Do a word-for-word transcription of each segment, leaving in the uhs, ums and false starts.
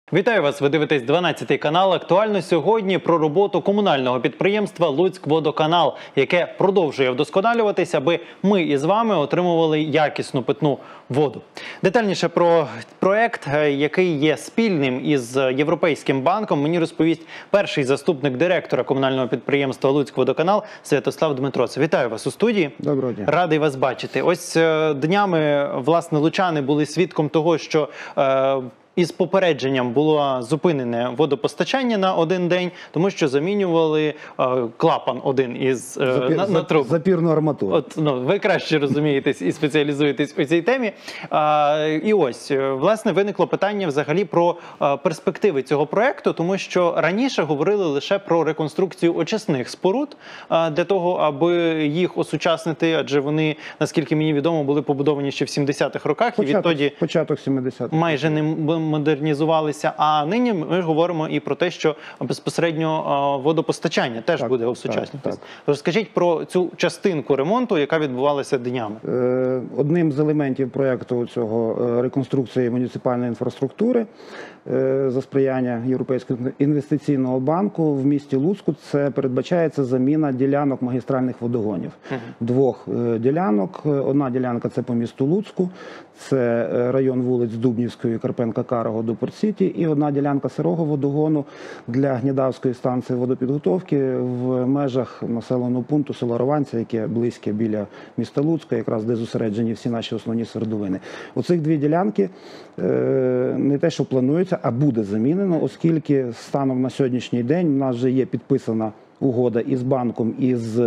Вітаю вас, ви дивитесь дванадцятий канал. Актуально сьогодні про роботу комунального підприємства «Луцькводоканал», яке продовжує вдосконалюватися, аби ми із вами отримували якісну питну воду. Детальніше про проект, який є спільним із Європейським банком, мені розповість перший заступник директора комунального підприємства «Луцькводоканал» Святослав Дмитроцев. Вітаю вас у студії. Доброго дня. Радий вас бачити. Ось днями, власне, лучани були свідком того, що е, із попередженням було зупинене водопостачання на один день, тому що замінювали е, клапан один із е, Запір, на, на трубу. Запірну арматуру. От, ну, ви краще розумієтесь і спеціалізуєтесь у цій темі. А, і ось, власне, виникло питання взагалі про а, перспективи цього проекту, тому що раніше говорили лише про реконструкцію очисних споруд а, для того, аби їх осучаснити, адже вони, наскільки мені відомо, були побудовані ще в сімдесятих роках Початок, і відтоді початок сімдесятих. майже не модернізувалися. А нині ми говоримо і про те, що безпосередньо а, водопостачання теж Так, буде так, осучаснюватися. так. Розкажіть про цю частинку ремонту, яка відбувалася днями. Е, Одним з елементів проєкту цього е, реконструкції муніципальної інфраструктури е, за сприяння Європейського інвестиційного банку в місті Луцьку це передбачається заміна ділянок магістральних водогонів. Uh-huh. Двох е, ділянок. Одна ділянка – це по місту Луцьку, це район вулиць Дубнівської, Карпенка-Карого до Порт-Сіті, і одна ділянка сирого водогону для Гнідавської станції водопідготовки в межах населеного пункту село Рованця, яке близьке біля міста Луцька, якраз де зосереджені всі наші основні свердловини. Оцих дві ділянки е, не те, що планується, а буде замінено, оскільки станом на сьогоднішній день в нас вже є підписана угода із банком, із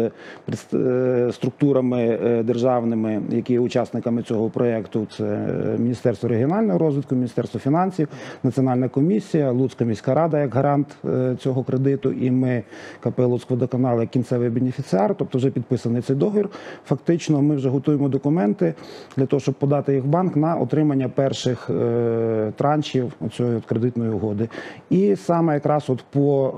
структурами державними, які є учасниками цього проєкту. Це Міністерство регіонального розвитку, Міністерство фінансів, Національна комісія, Луцька міська рада як гарант цього кредиту, і ми, КП «Луцькводоканал», як кінцевий бенефіціар, тобто вже підписаний цей договір. Фактично ми вже готуємо документи для того, щоб подати їх в банк на отримання перших траншів цієї кредитної угоди. І саме якраз от по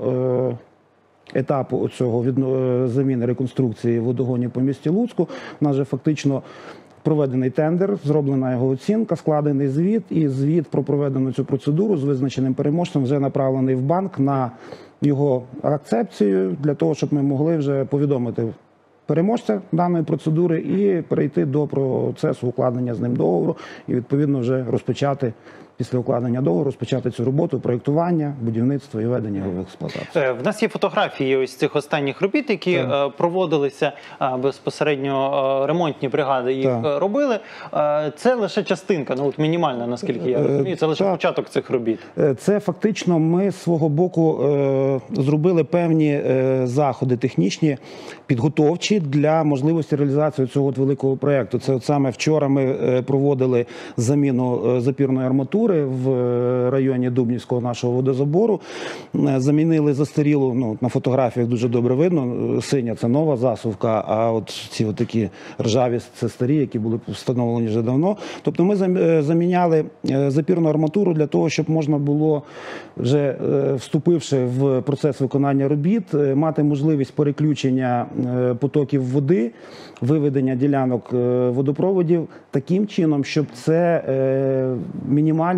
етапу цього заміни реконструкції водогонів по місті Луцьку у нас вже фактично проведений тендер, зроблена його оцінка, складений звіт, і звіт про проведену цю процедуру з визначеним переможцем вже направлений в банк на його акцепцію, для того, щоб ми могли вже повідомити переможця даної процедури і перейти до процесу укладення з ним договору і, відповідно, вже розпочати після укладення договору, розпочати цю роботу, проєктування, будівництво і введення його в експлуатацію. В нас є фотографії ось цих останніх робіт, які так. проводилися безпосередньо, ремонтні бригади їх так. робили. Це лише частинка, ну от мінімальна, наскільки я розумію, це лише так. початок цих робіт. Це фактично ми з свого боку зробили певні заходи технічні, підготовчі для можливості реалізації цього от великого проєкту. Це от саме вчора ми проводили заміну запірної арматури в районі Дубнівського нашого водозабору. Замінили застарілу, ну, на фотографіях дуже добре видно, синя – це нова засувка, а от ці от такі ржаві – це старі, які були встановлені вже давно. Тобто ми заміняли запірну арматуру для того, щоб можна було, вже вступивши в процес виконання робіт, мати можливість переключення потоків води, виведення ділянок водопроводів таким чином, щоб це мінімально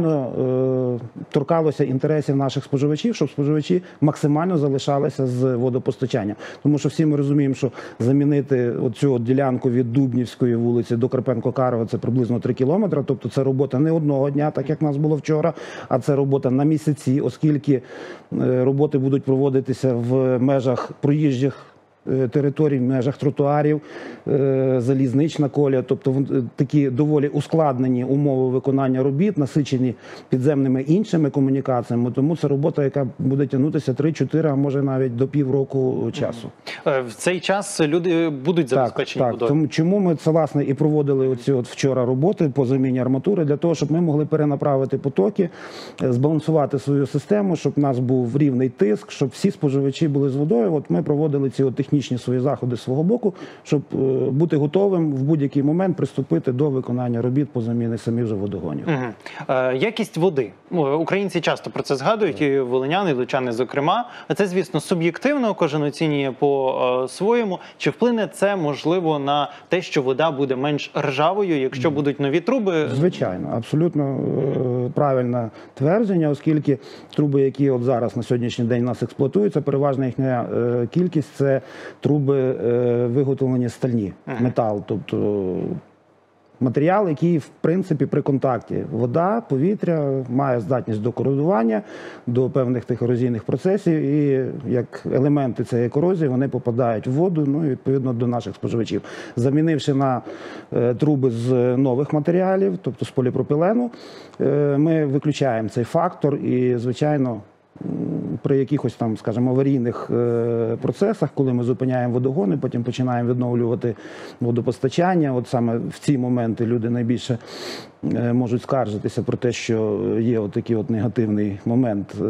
торкалося інтересів наших споживачів, щоб споживачі максимально залишалися з водопостачання. Тому що всі ми розуміємо, що замінити оцю ділянку від Дубнівської вулиці до Карпенко-Карова – це приблизно три кілометри, тобто це робота не одного дня, так як в нас було вчора, а це робота на місяці, оскільки роботи будуть проводитися в межах проїжджих територій, в межах тротуарів, залізнична колія, тобто такі доволі ускладнені умови виконання робіт, насичені підземними іншими комунікаціями, тому це робота, яка буде тягнутися три-чотири, а може навіть до півроку часу. В цей час люди будуть забезпечені водою? Так, так. Тому чому ми це, власне, і проводили оці от вчора роботи по заміні арматури, для того, щоб ми могли перенаправити потоки, збалансувати свою систему, щоб у нас був рівний тиск, щоб всі споживачі були з водою. От ми проводили ці от технічні технічні свої заходи з свого боку, щоб е, бути готовим в будь-який момент приступити до виконання робіт по заміні самих же водогонів. Угу. Е, якість води. Українці часто про це згадують, і волиняни, і лучани зокрема. Це, звісно, суб'єктивно, кожен оцінює по-своєму. Чи вплине це, можливо, на те, що вода буде менш ржавою, якщо будуть нові труби? Звичайно, абсолютно е, правильне твердження, оскільки труби, які от зараз на сьогоднішній день у нас експлуатуються, переважна їхня е, кількість – це труби е, виготовлені стальні, uh-huh. метал, тобто матеріал, який, в принципі, при контакті вода, повітря має здатність до корозування, до певних тих ерозійних процесів, і як елементи цієї корозії вони попадають в воду, ну і відповідно до наших споживачів. Замінивши на е, труби з нових матеріалів, тобто з поліпропилену, е, ми виключаємо цей фактор і, звичайно, при якихось там, скажімо, аварійних е, процесах, коли ми зупиняємо водогони, потім починаємо відновлювати водопостачання, от саме в ці моменти люди найбільше е, можуть скаржитися про те, що є от такий от негативний момент е,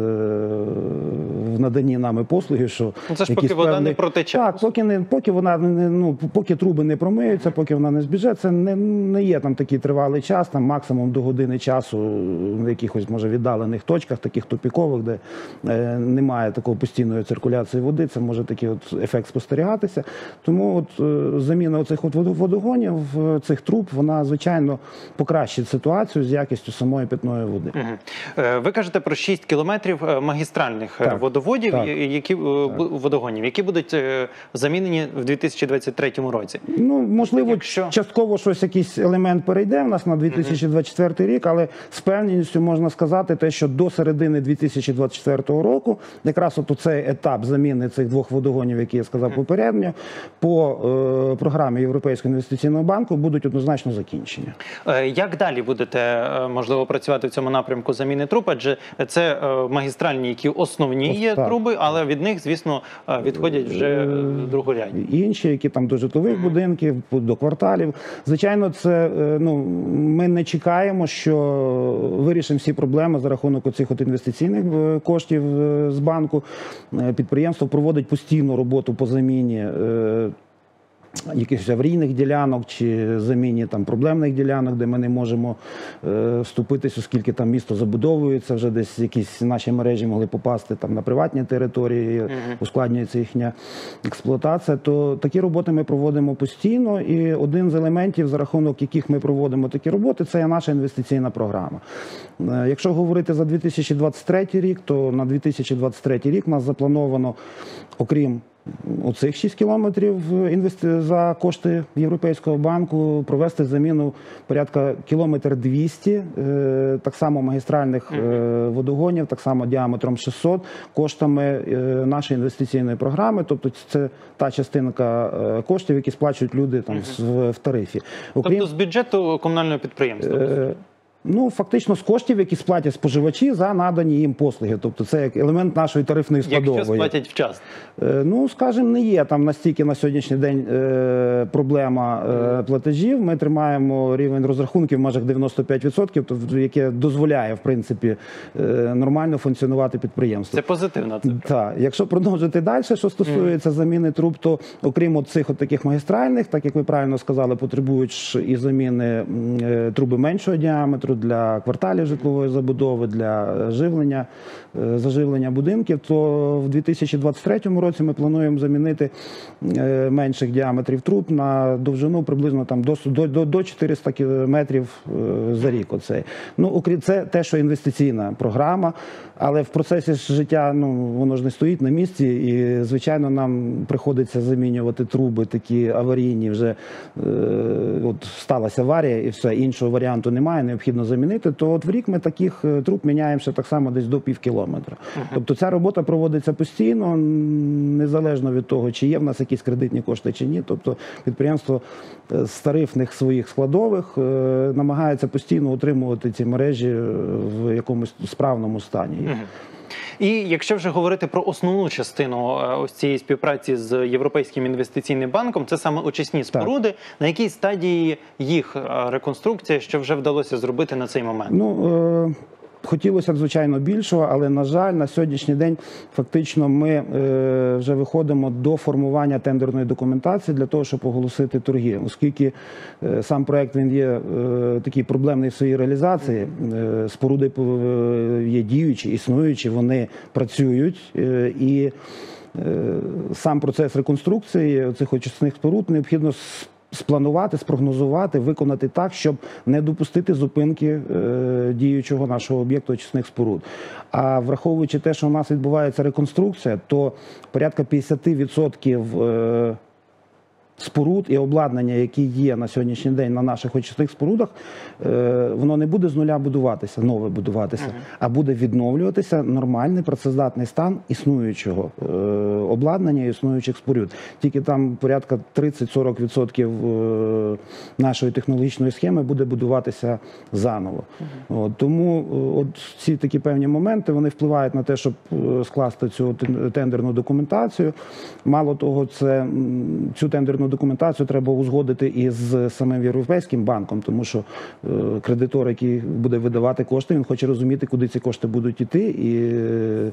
в наданні нами послуги, що ну, це ж поки вода певний... не протече. Так, поки не поки вона не ну поки труби не промиються, поки вона не збіже, це не, не є там такий тривалий час, там максимум до години часу в якихось може віддалених точках, таких тупікових, де е, немає такої постійної циркуляції води, це може такий от ефект спостерігатися. Тому от е, заміна оцих от водогонів, цих труб, вона звичайно покращить ситуацію з якістю самої питної води. Угу. Ви кажете про шість кілометрів магістральних так, водоводів, так, які так. водогонів, які будуть замінені в дві тисячі двадцять третьому році. Ну, можливо, Якщо... частково щось, якийсь елемент перейде в нас на дві тисячі двадцять четвертий рік, але з певністю можна сказати те, що до середини дві тисячі двадцять четвертого року якраз от цей етап заміни цих двох водогонів, які я сказав попередньо, по е, програмі Європейського інвестиційного банку будуть однозначно закінчені. Як далі будете, можливо, працювати в цьому напрямку заміни труб? Адже це магістральні, які основні є так. труби, але від них, звісно, відходять вже другорядні. Інші, які там до житлових будинків, до кварталів. Звичайно, це, ну, ми не чекаємо, що вирішимо всі проблеми за рахунок оцих от інвестиційних коштів з банку. Підприємство проводить постійну роботу по заміні якихось аварійних ділянок чи заміні там проблемних ділянок, де ми не можемо е, вступитись, оскільки там місто забудовується, вже десь якісь наші мережі могли попасти там на приватні території, uh-huh. ускладнюється їхня експлуатація, то такі роботи ми проводимо постійно, і один з елементів, за рахунок яких ми проводимо такі роботи, це є наша інвестиційна програма. Е, якщо говорити за дві тисячі двадцять третій рік, то на дві тисячі двадцять третій рік у нас заплановано, окрім оцих шість кілометрів за кошти Європейського банку, провести заміну порядка кілометр двісті, так само магістральних водогонів, так само діаметром шістсот, коштами нашої інвестиційної програми. Тобто це та частинка коштів, які сплачують люди там в тарифі. Окрім... Тобто з бюджету комунального підприємства? Ну, фактично з коштів, які сплатять споживачі за надані їм послуги. Тобто це як елемент нашої тарифної складової. Якщо сплатять вчасно? Ну, скажімо, не є там настільки на сьогоднішній день е, проблема е, платежів. Ми тримаємо рівень розрахунків в межах дев'яносто п'ять відсотків, тобто, яке дозволяє, в принципі, е, нормально функціонувати підприємство. Це позитивно. Це так. Якщо продовжити далі, що стосується mm. заміни труб, то окрім от цих от таких магістральних, так як ви правильно сказали, потребують і заміни е, труби меншого діаметру, для кварталів житлової забудови, для живлення, заживлення будинків, то в дві тисячі двадцять третьому році ми плануємо замінити менших діаметрів труб на довжину приблизно там до, до, до чотириста метрів за рік. Оцей. Ну, окрім це те, що інвестиційна програма, але в процесі життя, ну, воно ж не стоїть на місці, і, звичайно, нам приходиться замінювати труби такі аварійні, вже е, от сталася аварія і все, іншого варіанту немає, необхідно замінити, то от в рік ми таких труб міняємо ще так само десь до пів кілометра. Uh-huh. Тобто ця робота проводиться постійно, незалежно від того, чи є в нас якісь кредитні кошти, чи ні. Тобто підприємство з тарифних своїх складових е, намагається постійно утримувати ці мережі в якомусь справному стані. Uh-huh. І якщо вже говорити про основну частину ось цієї співпраці з Європейським інвестиційним банком, це саме очисні споруди. Так. На якій стадії їх реконструкція, що вже вдалося зробити на цей момент? Ну, е Хотілося б, звичайно, більшого, але, на жаль, на сьогоднішній день фактично ми е, вже виходимо до формування тендерної документації для того, щоб оголосити торги. Оскільки е, сам проект він є е, такий проблемний в своїй реалізації, е, споруди е, є діючі, існуючі, вони працюють е, і е, сам процес реконструкції цих очисних споруд необхідно спланувати, спрогнозувати, виконати так, щоб не допустити зупинки е, діючого нашого об'єкту очисних споруд. А враховуючи те, що у нас відбувається реконструкція, то порядка п'ятдесят відсотків е, споруд і обладнання, які є на сьогоднішній день на наших очисних спорудах, е, воно не буде з нуля будуватися, нове будуватися, uh-huh. а буде відновлюватися нормальний працездатний стан існуючого е, обладнання, існуючих споруд. Тільки там порядка тридцять-сорок відсотків е, нашої технологічної схеми буде будуватися заново. Uh-huh. От, тому от ці такі певні моменти, вони впливають на те, щоб скласти цю тендерну документацію. Мало того, це, цю тендерну документацію треба узгодити із самим Європейським банком, тому що е, кредитор, який буде видавати кошти, він хоче розуміти, куди ці кошти будуть йти, і е,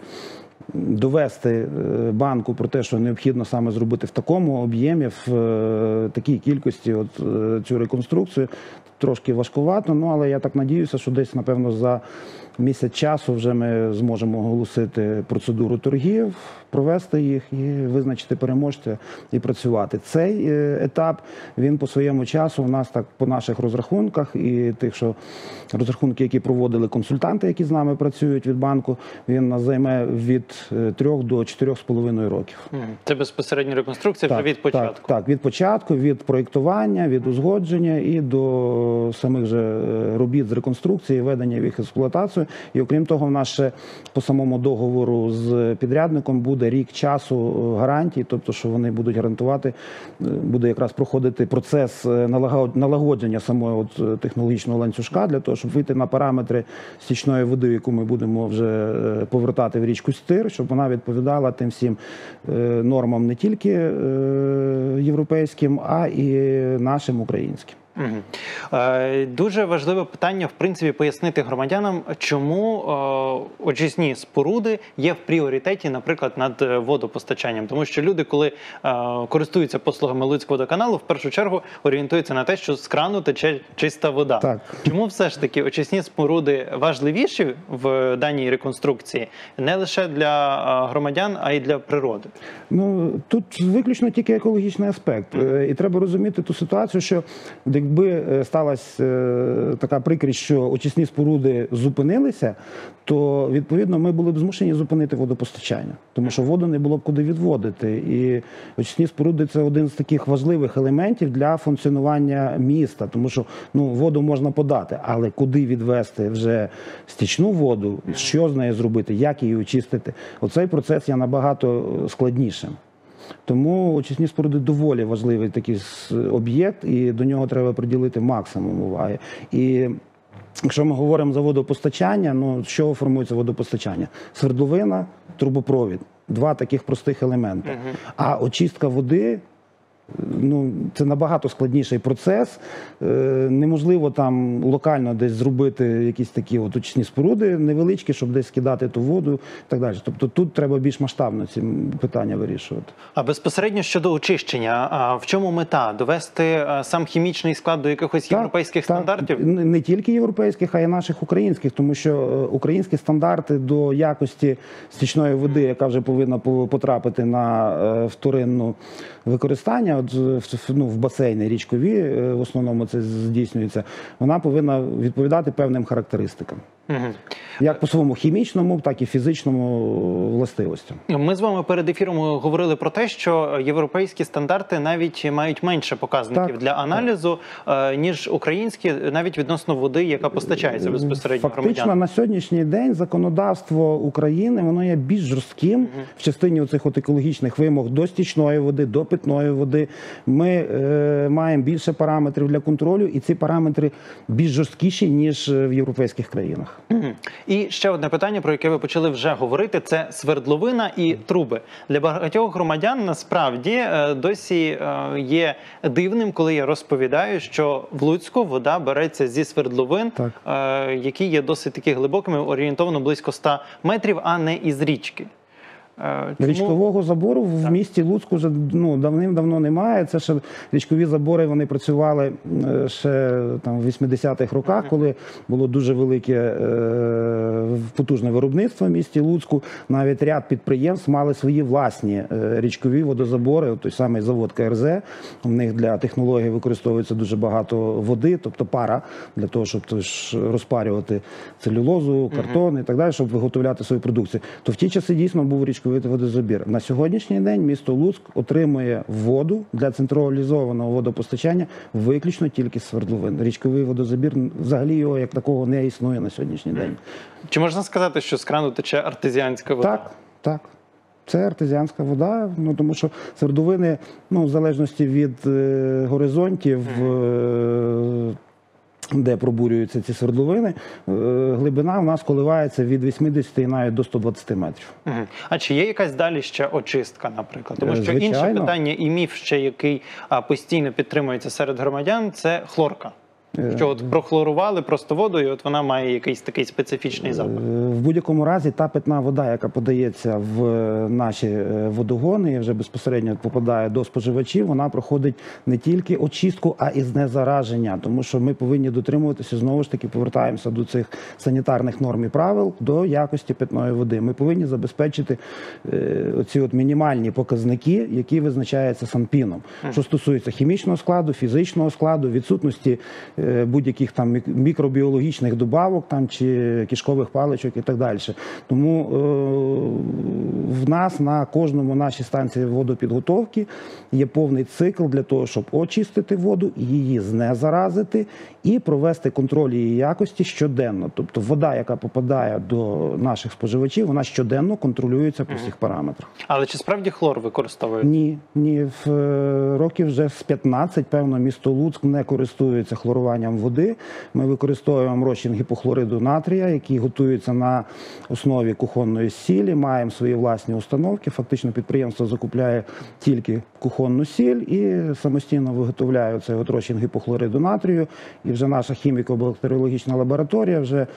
довести банку про те, що необхідно саме зробити в такому об'ємі, в е, такій кількості от, е, цю реконструкцію, трошки важкувато, ну, але я так надіюся, що десь, напевно, за місяць часу вже ми зможемо оголосити процедуру торгів, провести їх і визначити переможця і працювати. Цей етап, він по своєму часу у нас так по наших розрахунках і тих, що розрахунки, які проводили консультанти, які з нами працюють від банку, він нас займе від трьох до чотирьох з половиною років. Це безпосередньо реконструкція так, вже від початку? Так, так, від початку, від проєктування, від узгодження і до самих же робіт з реконструкції, ведення їх в експлуатацію. І окрім того, в нас ще по самому договору з підрядником буде рік часу гарантій, тобто, що вони будуть гарантувати, буде якраз проходити процес налагодження самого от технологічного ланцюжка для того, щоб вийти на параметри стічної води, яку ми будемо вже повертати в річку Стир, щоб вона відповідала тим всім нормам не тільки європейським, а і нашим українським. Угу. Дуже важливе питання, в принципі, пояснити громадянам, чому е, очисні споруди є в пріоритеті, наприклад, над водопостачанням. Тому що люди, коли е, користуються послугами Луцькводоканалу, в першу чергу орієнтуються на те, що з крану тече чиста вода. Так. Чому все ж таки очисні споруди важливіші в даній реконструкції не лише для громадян, а й для природи? Ну, тут виключно тільки екологічний аспект. І треба розуміти ту ситуацію, що якби сталася така прикрість, що очисні споруди зупинилися, то, відповідно, ми були б змушені зупинити водопостачання, тому що воду не було б куди відводити. І очисні споруди – це один з таких важливих елементів для функціонування міста, тому що ну, воду можна подати, але куди відвести вже стічну воду, що з нею зробити, як її очистити, оцей процес є набагато складнішим. Тому очисні споруди доволі важливий такий об'єкт, і до нього треба приділити максимум уваги. І якщо ми говоримо за водопостачання, ну, з чого формується водопостачання? Свердловина, трубопровід. Два таких простих елементи. Uh-huh. А очистка води, ну, це набагато складніший процес. Е, неможливо там локально десь зробити якісь такі от очисні споруди невеличкі, щоб десь скидати ту воду і так далі. Тобто тут треба більш масштабно ці питання вирішувати. А безпосередньо щодо очищення, а в чому мета? Довести сам хімічний склад до якихось так, європейських так. стандартів? Не тільки європейських, а й наших українських, тому що українські стандарти до якості стічної води, яка вже повинна потрапити на вторинну використання, от, ну, в басейни річкові, в основному це здійснюється, вона повинна відповідати певним характеристикам. Угу. Як по своєму хімічному, так і фізичному властивостям. Ми з вами перед ефіром говорили про те, що європейські стандарти навіть мають менше показників так, для аналізу, так. ніж українські, навіть відносно води, яка постачається безпосередньо громадянам. Фактично, на сьогоднішній день законодавство України, воно є більш жорстким угу. в частині оцих от екологічних вимог до стічної води, до питної води. Ми е, маємо більше параметрів для контролю, і ці параметри більш жорсткіші, ніж в європейських країнах. річках. І ще одне питання, про яке ви почали вже говорити, це свердловина і труби. Для багатьох громадян насправді е, досі е, є дивним, коли я розповідаю, що в Луцьку вода береться зі свердловин, Так. е, які є досить таки глибокими, орієнтовно близько ста метрів, а не із річки. Е, чому- Річкового забору в місті Луцьку вже ну, давним-давно немає. Це ще річкові забори, вони працювали е, ще там, в вісімдесятих роках, коли було дуже велике е, потужне виробництво в місті Луцьку. Навіть ряд підприємств мали свої власні е, річкові водозабори. От той самий завод Ка Ер Зе, у них для технології використовується дуже багато води, тобто пара, для того, щоб тож, розпарювати целюлозу, картон і так далі, щоб виготовляти свою продукцію. То в ті часи дійсно був річковий водозабір. На сьогоднішній день місто Луцьк отримує воду для централізованого водопостачання виключно тільки з свердловин. Річковий водозабір, взагалі його як такого не існує на сьогоднішній день. Чи можна сказати, що з крану тече артезіанська вода? Так, так. Це артезіанська вода, ну тому що свердловини, ну в залежності від е, горизонтів, е, де пробурюються ці свердловини, е, глибина у нас коливається від вісімдесяти і навіть до ста двадцяти метрів. Мгм. А чи є якась далі ще очистка, наприклад? Тому Е, що інше звичайно. питання і міф, ще який а, постійно підтримується серед громадян, це хлорка. Що от прохлорували просто воду, і от вона має якийсь такий специфічний запах. Е, В будь-якому разі та питна вода, яка подається в наші е, водогони і вже безпосередньо попадає до споживачів, вона проходить не тільки очистку, а і знезараження. Тому що ми повинні дотримуватися, знову ж таки, повертаємося до цих санітарних норм і правил, до якості питної води. Ми повинні забезпечити е, оці от мінімальні показники, які визначаються Санпіном. Що стосується хімічного складу, фізичного складу, відсутності е, будь-яких там мік- мікробіологічних добавок там, чи кишкових паличок і так далі. Тому е, в нас на кожному нашій станції водопідготовки є повний цикл для того, щоб очистити воду, її знезаразити і провести контроль її якості щоденно. Тобто вода, яка попадає до наших споживачів, вона щоденно контролюється по всіх параметрах. Але чи справді хлор використовують? Ні, ні, в е, років вже з п'ятнадцять, певно, місто Луцьк не користується хлоруванням води. Ми використовуємо розчин гіпохлориду натрія, який готується на основі кухонної сілі. Маємо свої власні установки. Фактично підприємство закупляє тільки кухонну сіль і самостійно виготовляє цей от розчин гіпохлориду натрію. І вже наша хіміко-бактеріологічна лабораторія вже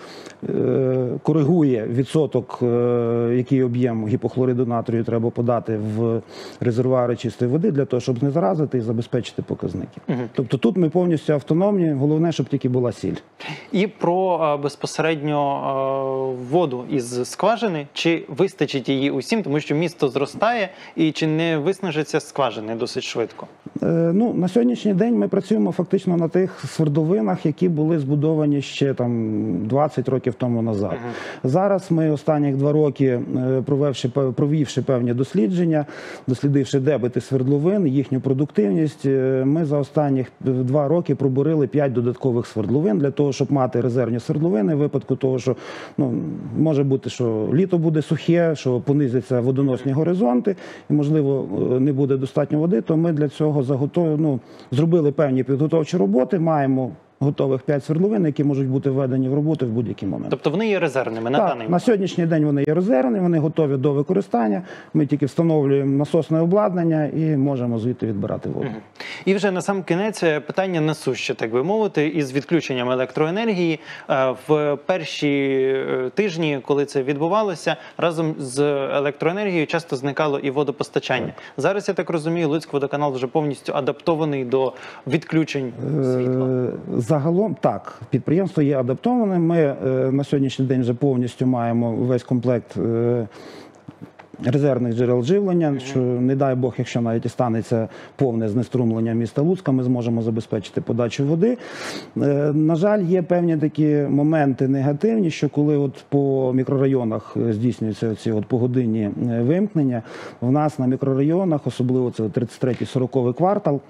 е, коригує відсоток, е, який об'єм гіпохлориду натрію треба подати в резервуари чистої води для того, щоб не заразити і забезпечити показники. Тобто тут ми повністю автономні, головне, щоб тільки була сіль. І про е, безпосередньо е, воду із скважини, чи вистачить її усім, тому що місто зростає, і чи не виснажиться скважини досить швидко? Е, ну, на сьогоднішній день ми працюємо фактично на тих свердловинах, які були збудовані ще там двадцять років тому назад. Зараз ми останніх два роки, е, провівши, пев- провівши певні дослідження, дослідивши дебити свердловин, їхню продуктивність, е, ми за останніх два роки пробурили п'ять додаткових свердловин для того, щоб мати резервні свердловини в випадку того, що ну, може бути, що літо буде сухе, що понизяться водоносні горизонти, і, можливо, е, не буде достатньо води, то ми для цього заготов... ну, зробили певні підготовчі роботи, маємо готових п'ять свердловин, які можуть бути введені в роботу в будь-який момент. Тобто вони є резервними на Так, даний на момент? сьогоднішній день вони є резервні, вони готові до використання. Ми тільки встановлюємо насосне обладнання і можемо звідти відбирати воду. І вже на сам кінець е, питання насуще, так би мовити, із відключенням електроенергії. Е, В перші е, тижні, коли це відбувалося, разом з електроенергією часто зникало і водопостачання. Зараз, я так розумію, Луцькводоканал вже повністю адаптований до відключень світла. Е, Загалом так, підприємство є адаптованим. Ми е, на сьогоднішній день вже повністю маємо весь комплект е, резервних джерел живлення, що, не дай Бог, якщо навіть і станеться повне знеструмлення міста Луцька, ми зможемо забезпечити подачу води. Е, На жаль, є певні такі моменти негативні, що коли от по мікрорайонах здійснюються ці от погодинні е, вимкнення, в нас на мікрорайонах, особливо це тридцять третій сороковий квартал,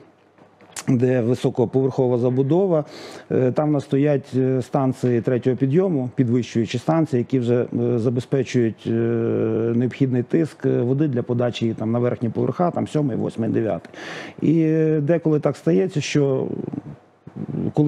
де високоповерхова забудова, е, там в нас стоять е, станції третього підйому, підвищуючі станції, які вже е, забезпечують е, необхідний тиск е, води для подачі її там на верхні поверха, там сьомий, восьмий, дев'ятий. І е, деколи так стається, що коли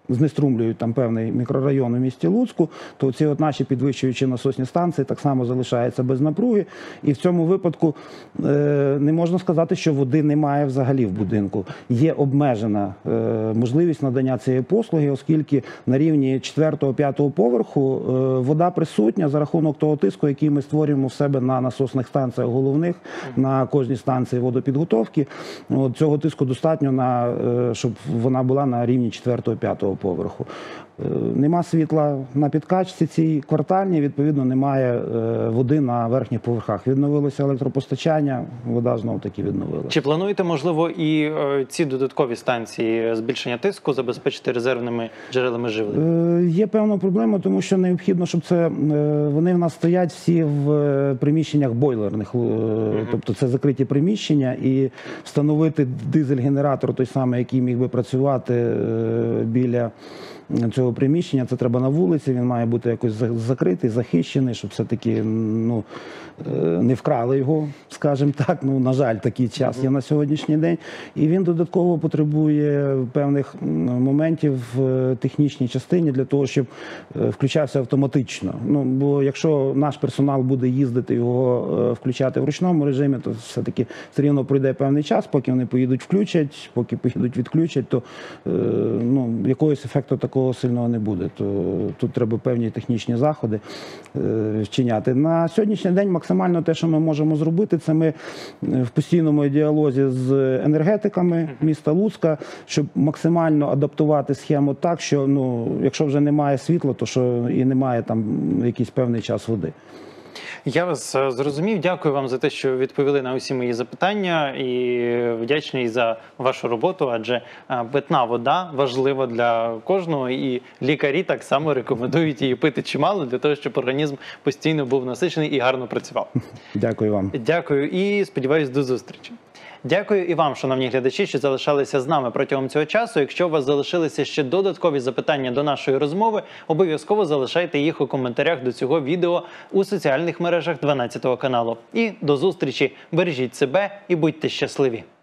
знеструмлюють там певний мікрорайон у місті Луцьку, то ці от наші підвищуючі насосні станції так само залишаються без напруги. І в цьому випадку е, не можна сказати, що води немає взагалі в будинку. Є обмежена е, можливість надання цієї послуги, оскільки на рівні четвертого-п'ятого поверху е, вода присутня за рахунок того тиску, який ми створюємо в себе на насосних станціях головних, на кожній станції водопідготовки. От цього тиску достатньо, на, е, щоб вона була на рівні четвертого-п'ятого поверху. Е, Нема світла на підкачці цій квартальній, відповідно, немає е, води на верхніх поверхах. Відновилося електропостачання, вода знову таки відновилася. Чи плануєте, можливо, і е, ці додаткові станції збільшення тиску забезпечити резервними джерелами живлення? Е, Є певна проблема, тому що необхідно, щоб це, е, вони в нас стоять всі в е, приміщеннях бойлерних, е, тобто це закриті приміщення, і встановити дизель-генератор, той самий, який міг би працювати е, біля цього приміщення, це треба на вулиці, він має бути якось закритий, захищений, щоб все-таки ну, не вкрали його, скажімо так. Ну, на жаль, такий час є на сьогоднішній день. І він додатково потребує певних моментів в технічній частині для того, щоб включався автоматично. Ну, бо якщо наш персонал буде їздити його включати в ручному режимі, то все-таки все рівно пройде певний час, поки вони поїдуть включать, поки поїдуть відключать, то ну, якогось ефекту такого сильного не буде. То тут треба певні технічні заходи е, вчиняти. На сьогоднішній день максимально те, що ми можемо зробити, це ми в постійному діалозі з енергетиками міста Луцька, щоб максимально адаптувати схему так, що ну, якщо вже немає світла, то що і немає там якийсь певний час води. Я вас е, зрозумів. Дякую вам за те, що відповіли на усі мої запитання, і вдячний за вашу роботу, адже е, питна вода важлива для кожного, і лікарі так само рекомендують її пити чимало для того, щоб організм постійно був насичений і гарно працював. Дякую вам. Дякую і сподіваюсь, до зустрічі. Дякую і вам, шановні глядачі, що залишалися з нами протягом цього часу. Якщо у вас залишилися ще додаткові запитання до нашої розмови, обов'язково залишайте їх у коментарях до цього відео у соціальних мережах дванадцятого каналу. І до зустрічі, бережіть себе і будьте щасливі!